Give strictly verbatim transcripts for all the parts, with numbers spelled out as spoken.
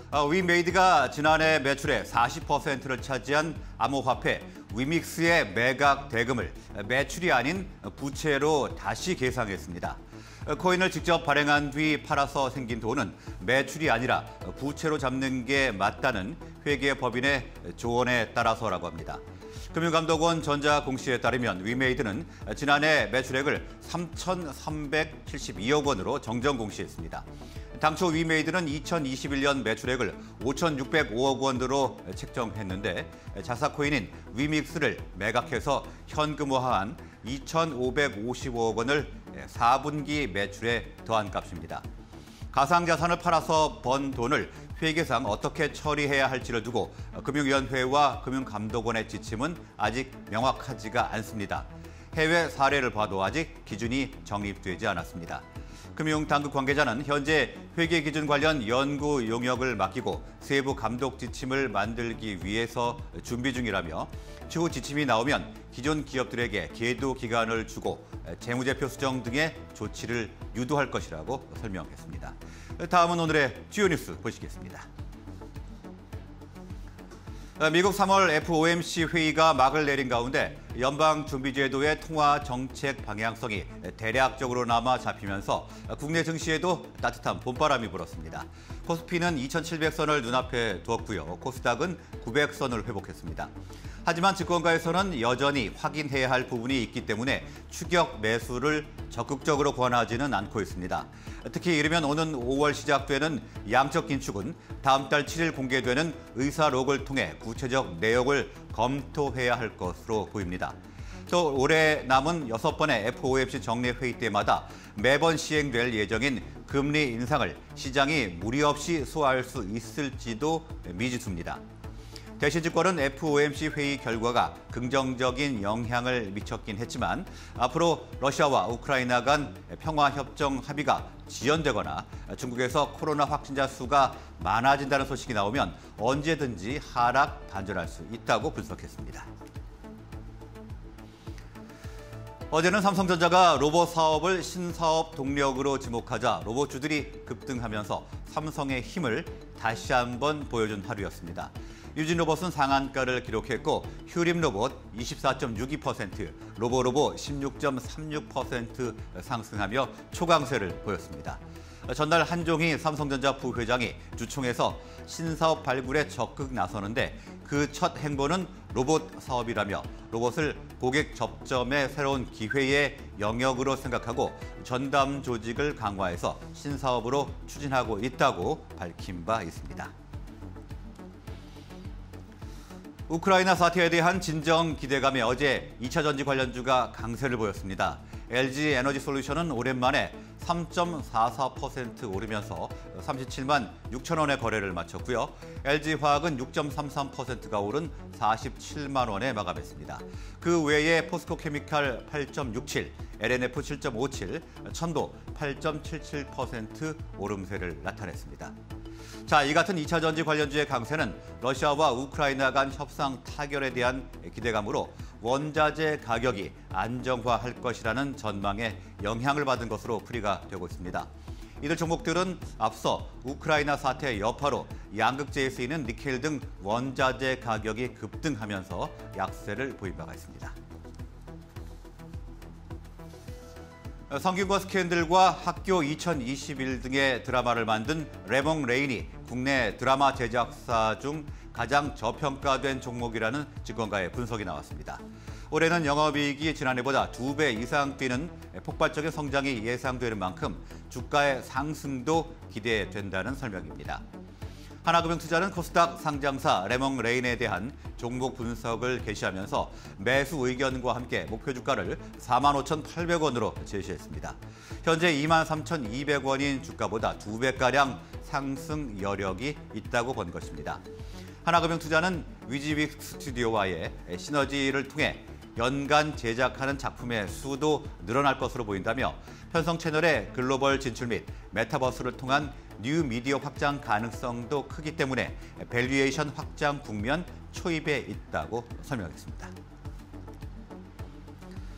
위메이드가 지난해 매출의 사십 퍼센트를 차지한 암호화폐 위믹스의 매각 대금을 매출이 아닌 부채로 다시 계상했습니다. 코인을 직접 발행한 뒤 팔아서 생긴 돈은 매출이 아니라 부채로 잡는 게 맞다는 회계법인의 조언에 따라서라고 합니다. 금융감독원 전자공시에 따르면 위메이드는 지난해 매출액을 삼천삼백칠십이억 원으로 정정 공시했습니다. 당초 위메이드는 이천이십일 년 매출액을 오천육백오억 원으로 책정했는데 자사코인인 위믹스를 매각해서 현금화한 이천오백오십오억 원을 사 분기 매출에 더한 값입니다. 가상자산을 팔아서 번 돈을 회계상 어떻게 처리해야 할지를 두고 금융위원회와 금융감독원의 지침은 아직 명확하지가 않습니다. 해외 사례를 봐도 아직 기준이 정립되지 않았습니다. 금융당국 관계자는 현재 회계 기준 관련 연구 용역을 맡기고 세부 감독 지침을 만들기 위해서 준비 중이라며 추후 지침이 나오면 기존 기업들에게 계도 기간을 주고 재무제표 수정 등의 조치를 유도할 것이라고 설명했습니다. 다음은 오늘의 주요 뉴스 보시겠습니다. 미국 삼월 에프오엠씨 회의가 막을 내린 가운데 연방준비제도의 통화 정책 방향성이 대략적으로나마 잡히면서 국내 증시에도 따뜻한 봄바람이 불었습니다. 코스피는 이천칠백 선을 눈앞에 두었고요. 코스닥은 구백 선을 회복했습니다. 하지만 증권가에서는 여전히 확인해야 할 부분이 있기 때문에 추격 매수를 적극적으로 권하지는 않고 있습니다. 특히 이르면 오는 오월 시작되는 양적 긴축은 다음 달 칠일 공개되는 의사록을 통해 구체적 내용을 검토해야 할 것으로 보입니다. 또 올해 남은 여섯 번의 에프오엠씨 정례 회의 때마다 매번 시행될 예정인 금리 인상을 시장이 무리 없이 소화할 수 있을지도 미지수입니다. 대신증권은 에프오엠씨 회의 결과가 긍정적인 영향을 미쳤긴 했지만 앞으로 러시아와 우크라이나 간 평화협정 합의가 지연되거나 중국에서 코로나 확진자 수가 많아진다는 소식이 나오면 언제든지 하락 반전할 수 있다고 분석했습니다. 어제는 삼성전자가 로봇 사업을 신사업 동력으로 지목하자 로봇주들이 급등하면서 삼성의 힘을 다시 한번 보여준 하루였습니다. 유진로봇은 상한가를 기록했고 휴림로봇 이십사 점 육이 퍼센트, 로보로보 십육 점 삼육 퍼센트 상승하며 초강세를 보였습니다. 전날 한종희 삼성전자 부회장이 주총에서 신사업 발굴에 적극 나서는데 그 첫 행보는 로봇 사업이라며 로봇을 고객 접점의 새로운 기회의 영역으로 생각하고 전담 조직을 강화해서 신사업으로 추진하고 있다고 밝힌 바 있습니다. 우크라이나 사태에 대한 진정 기대감에 어제 이차 전지 관련주가 강세를 보였습니다. 엘지에너지솔루션은 오랜만에 삼 점 사사 퍼센트 오르면서 삼십칠만 육천 원의 거래를 마쳤고요. 엘지화학은 육 점 삼삼 퍼센트가 오른 사십칠만 원에 마감했습니다. 그 외에 포스코케미칼 팔 점 육칠, 엘엔에프 칠 점 오칠, 천도 팔 점 칠칠 퍼센트 오름세를 나타냈습니다. 자, 이 같은 이차 전지 관련주의 강세는 러시아와 우크라이나 간 협상 타결에 대한 기대감으로 원자재 가격이 안정화할 것이라는 전망에 영향을 받은 것으로 풀이가 되고 있습니다. 이들 종목들은 앞서 우크라이나 사태 여파로 양극재에 쓰이는 니켈 등 원자재 가격이 급등하면서 약세를 보인 바가 있습니다. 성균관 스캔들과 학교 이천이십일 등의 드라마를 만든 레몽 레인이 국내 드라마 제작사 중 가장 저평가된 종목이라는 증권가의 분석이 나왔습니다. 올해는 영업이익이 지난해보다 두 배 이상 뛰는 폭발적인 성장이 예상되는 만큼 주가의 상승도 기대된다는 설명입니다. 하나금융투자는 코스닥 상장사 레몽 레인에 대한 종목 분석을 게시하면서 매수 의견과 함께 목표 주가를 사만 오천팔백 원으로 제시했습니다. 현재 이만 삼천이백 원인 주가보다 두 배가량 상승 여력이 있다고 본 것입니다. 하나금융투자는 위지빅 스튜디오와의 시너지를 통해 연간 제작하는 작품의 수도 늘어날 것으로 보인다며 편성 채널의 글로벌 진출 및 메타버스를 통한 뉴 미디어 확장 가능성도 크기 때문에 밸류에이션 확장 국면 초입에 있다고 설명했습니다.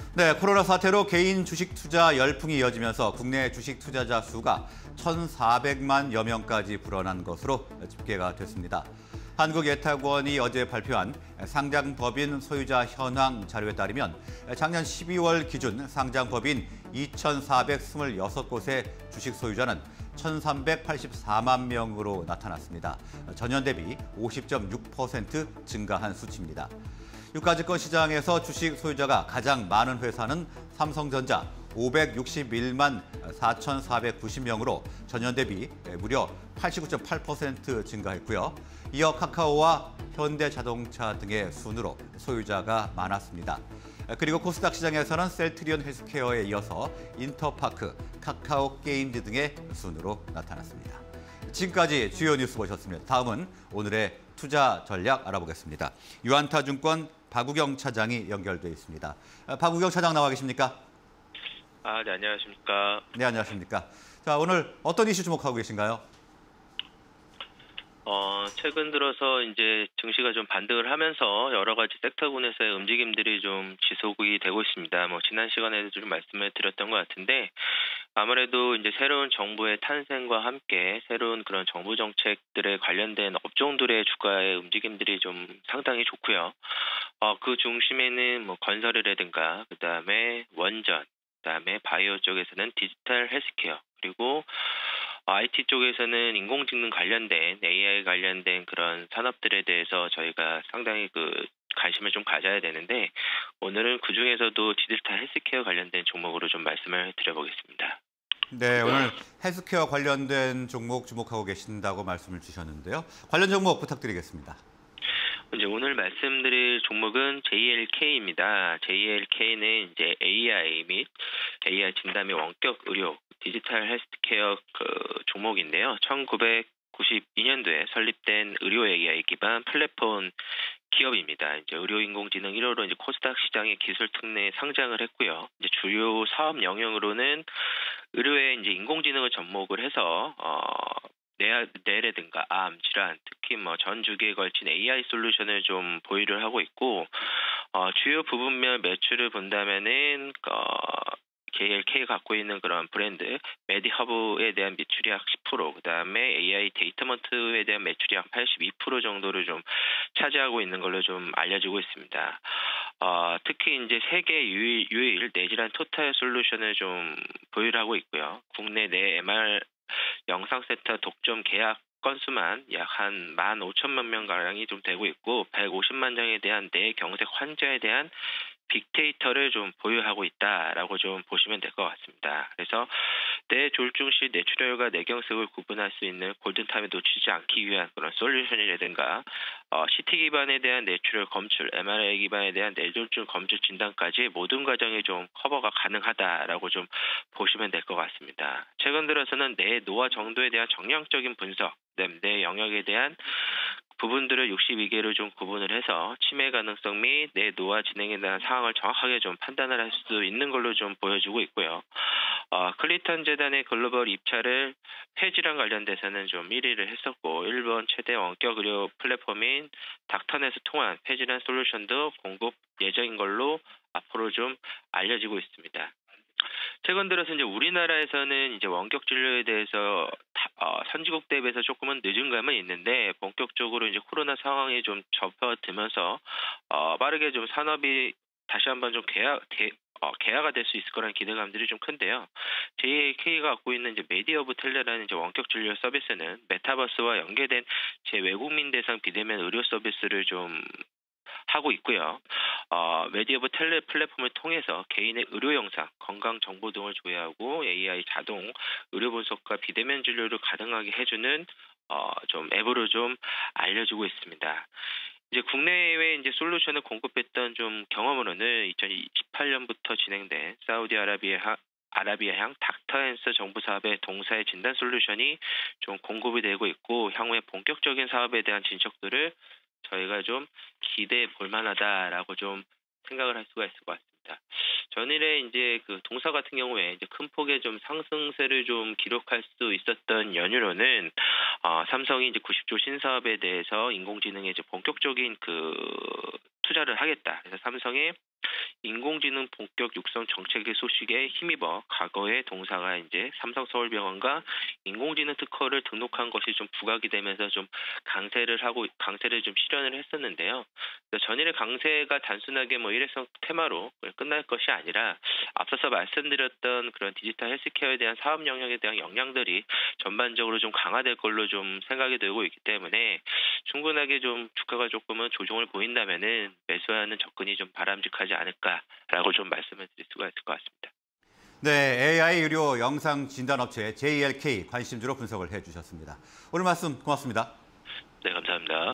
네, 코로나 사태로 개인 주식 투자 열풍이 이어지면서 국내 주식 투자자 수가 천사백만여 명까지 불어난 것으로 집계가 됐습니다. 한국예탁원이 어제 발표한 상장법인 소유자 현황 자료에 따르면 작년 십이월 기준 상장법인 이천사백이십육 곳의 주식 소유자는 천삼백팔십사만 명으로 나타났습니다. 전년 대비 오십 점 육 퍼센트 증가한 수치입니다. 유가증권 시장에서 주식 소유자가 가장 많은 회사는 삼성전자 오백육십일만 사천사백구십 명으로 전년 대비 무려 팔십구 점 팔 퍼센트 증가했고요. 이어 카카오와 현대자동차 등의 순으로 소유자가 많았습니다. 그리고 코스닥 시장에서는 셀트리온 헬스케어에 이어서 인터파크, 카카오 게임즈 등의 순으로 나타났습니다. 지금까지 주요 뉴스 보셨습니다. 다음은 오늘의 투자 전략 알아보겠습니다. 유안타증권 박우경 차장이 연결돼 있습니다. 박우경 차장 나와 계십니까? 아, 네, 안녕하십니까. 네, 안녕하십니까. 자, 오늘 어떤 이슈 주목하고 계신가요? 어, 최근 들어서 이제 증시가 좀 반등을 하면서 여러 가지 섹터군에서의 움직임들이 좀 지속이 되고 있습니다. 뭐 지난 시간에도 좀 말씀을 드렸던 것 같은데 아무래도 이제 새로운 정부의 탄생과 함께 새로운 그런 정부 정책들에 관련된 업종들의 주가의 움직임들이 좀 상당히 좋고요. 어, 그 중심에는 뭐 건설이라든가 그다음에 원전, 그다음에 바이오 쪽에서는 디지털 헬스케어, 그리고 아이티 쪽에서는 인공지능 관련된 에이아이 관련된 그런 산업들에 대해서 저희가 상당히 그 관심을 좀 가져야 되는데 오늘은 그 중에서도 디지털 헬스케어 관련된 종목으로 좀 말씀을 드려보겠습니다. 네, 오늘 헬스케어 관련된 종목 주목하고 계신다고 말씀을 주셨는데요. 관련 종목 부탁드리겠습니다. 이제 오늘 말씀드릴 종목은 제이엘케이입니다. 제이엘케이는 이제 에이아이 및 에이아이 진단 및 원격 의료 디지털 헬스케어 그 종목인데요. 천구백구십이 년도에 설립된 의료 에이아이 기반 플랫폼 기업입니다. 이제 의료 인공지능 일 호로 이제 코스닥 시장의 기술 특례에 상장을 했고요. 이제 주요 사업 영역으로는 의료에 이제 인공지능을 접목을 해서 어 뇌, 뇌라든가 암 질환, 특히 뭐 전 주기에 걸친 에이아이 솔루션을 좀 보유를 하고 있고 어, 주요 부분별 매출을 본다면은 어, 제이엘케이가 갖고 있는 그런 브랜드 메디허브에 대한 매출이 약 십 퍼센트, 그다음에 에이아이 데이터먼트에 대한 매출이 약 팔십이 퍼센트 정도를 좀 차지하고 있는 걸로 좀 알려지고 있습니다. 어, 특히 이제 세계 유일, 유일 내질환 토탈 솔루션을 좀 보유를 하고 있고요. 국내 내 엠알 영상센터 독점 계약 건수만 약 한 만 오천만 명가량이 좀 되고 있고 백오십만 장에 대한 뇌 경색 환자에 대한 빅데이터를 좀 보유하고 있다라고 좀 보시면 될 것 같습니다. 그래서 뇌 졸중 시 뇌출혈과 뇌경색을 구분할 수 있는 골든타임에 놓치지 않기 위한 그런 솔루션이라든가 어, 씨티 기반에 대한 뇌출혈 검출, 엠알아이 기반에 대한 뇌졸중 검출 진단까지 모든 과정이 좀 커버가 가능하다라고 좀 보시면 될 것 같습니다. 최근 들어서는 뇌 노화 정도에 대한 정량적인 분석, 뇌 영역에 대한 부분들을 육십이 개로 좀 구분을 해서 치매 가능성 및 뇌 노화 진행에 대한 상황을 정확하게 좀 판단을 할 수 있는 걸로 좀 보여주고 있고요. 어, 클리턴 재단의 글로벌 입찰을 폐질환 관련돼서는 좀 일 위를 했었고 일본 최대 원격 의료 플랫폼인 닥터넷을 통한 폐질환 솔루션도 공급 예정인 걸로 앞으로 좀 알려지고 있습니다. 최근 들어서 이제 우리나라에서는 이제 원격 진료에 대해서 어, 선진국 대비해서 조금은 늦은 감은 있는데 본격적으로 이제 코로나 상황이 좀 접어들면서 어, 빠르게 좀 산업이 다시 한번 좀 개화, 개, 어, 개화가 될 수 있을 거라는 기대감들이 좀 큰데요. 제이엘케이가 갖고 있는 이제 메디어브 텔레라는 이제 원격 진료 서비스는 메타버스와 연계된 제 외국민 대상 비대면 의료 서비스를 좀 하고 있고요. 어, 메디어브 텔레 플랫폼을 통해서 개인의 의료 영상, 건강 정보 등을 조회하고 에이아이 자동 의료 분석과 비대면 진료를 가능하게 해주는 어, 좀 앱으로 좀 알려지고 있습니다. 이제 국내외 이제 솔루션을 공급했던 좀 경험으로는 이천이십팔 년부터 진행된 사우디아라비아 아라비아향 닥터앤서 정부 사업의 동사의 진단 솔루션이 좀 공급이 되고 있고 향후에 본격적인 사업에 대한 진척들을 저희가 좀 기대해 볼 만하다라고 좀 생각을 할 수가 있을 것 같습니다. 전일에 이제 그 동사 같은 경우에 이제 큰 폭의 좀 상승세를 좀 기록할 수 있었던 연유로는 어, 삼성이 이제 구십조 신사업에 대해서 인공지능에 이제 본격적인 그 투자를 하겠다. 그래서 삼성의 인공지능 본격 육성 정책의 소식에 힘입어 과거에 동사가 이제 삼성서울병원과 인공지능 특허를 등록한 것이 좀 부각이 되면서 좀 강세를 하고 강세를 좀 실현을 했었는데요. 전일의 강세가 단순하게 뭐 일회성 테마로 끝날 것이 아니라 앞서서 말씀드렸던 그런 디지털 헬스케어에 대한 사업 영역에 대한 영향들이 전반적으로 좀 강화될 걸로 좀 생각이 들고 있기 때문에 충분하게 좀 주가가 조금은 조정을 보인다면은 매수하는 접근이 좀 바람직하지 않을까라고 좀 말씀을 드릴 수가 있을 것 같습니다. 네, 에이아이 의료 영상 진단업체 제이엘케이 관심주로 분석을 해주셨습니다. 오늘 말씀 고맙습니다. 네, 감사합니다.